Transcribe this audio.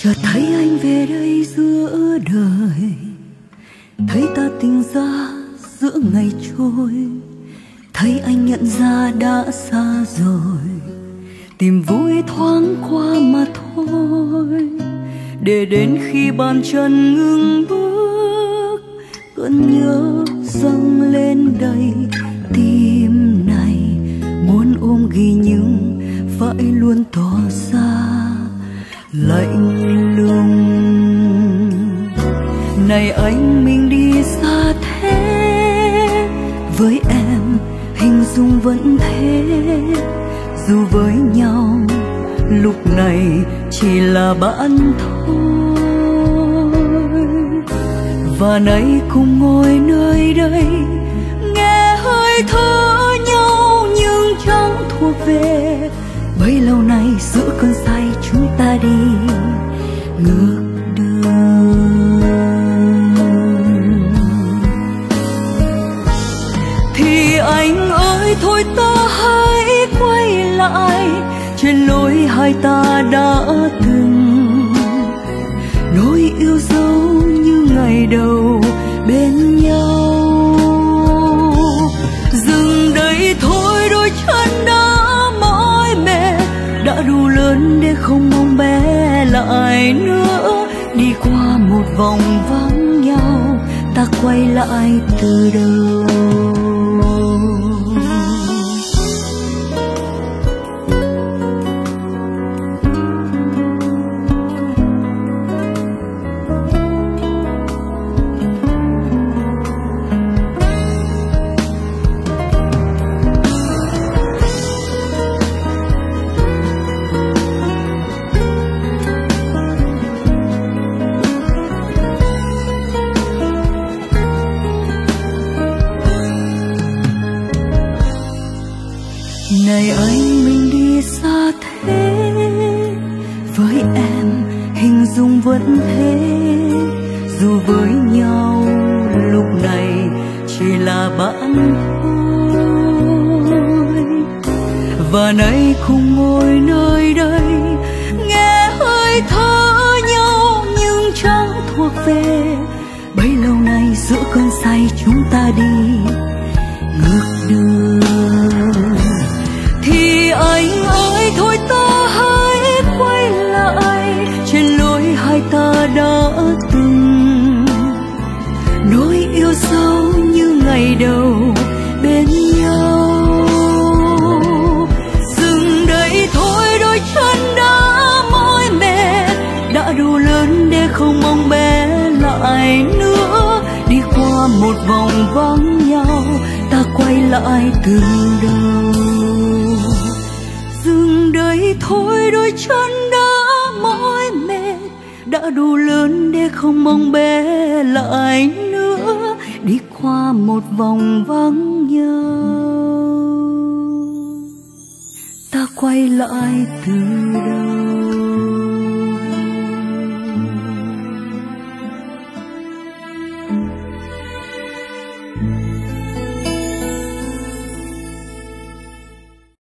chợt thấy anh về đây giữa đời, thấy ta tình ra giữa ngày trôi, thấy anh nhận ra đã xa rồi, tìm vui thoáng qua mà thôi. Để đến khi bàn chân ngừng bước, cơn nhớ dâng lên đầy tim này, muốn ôm ghi nhưng phải luôn tỏ ra lạnh lùng. Này anh mình đi xa thế, với em hình dung vẫn thế, dù với nhau lúc này chỉ là bạn thôi. Và nay cùng ngồi nơi đây, nghe hơi thở nhau nhưng chẳng thuộc về. Bấy lâu nay giữa cơn say chúng ta đi ngược đường. Thì anh ơi thôi ta hãy quay lại trên lối hai ta đã từng, nỗi yêu dấu như ngày đầu bên nhau. Dừng đây thôi đôi chân đã mỏi mệt, đã đủ lớn để không mong bé lại nữa. Đi qua một vòng vắng nhau, ta quay lại từ đầu. Này anh mình đi xa thế, với em hình dung vẫn thế, dù với nhau lúc này chỉ là bạn thôi. Và nay cùng ngồi nơi đây, nghe hơi thở nhau nhưng chẳng thuộc về. Bấy lâu nay giữa cơn say chúng ta đi ngược đường. Thì anh ơi thôi ta hãy quay lại trên lối hai ta đã từng, nỗi yêu dấu như ngày đầu bên nhau. Dừng đây thôi đôi chân đã mỏi mệt, đã đủ lớn để không mong bé lại nữa. Đi qua một vòng vắng nhau, ta quay lại từ đầu. Dừng đây thôi đôi chân đã mỏi mệt, đã đủ lớn để không mong bé lại nữa. Đi qua một vòng vắng nhau, ta quay lại từ đầu.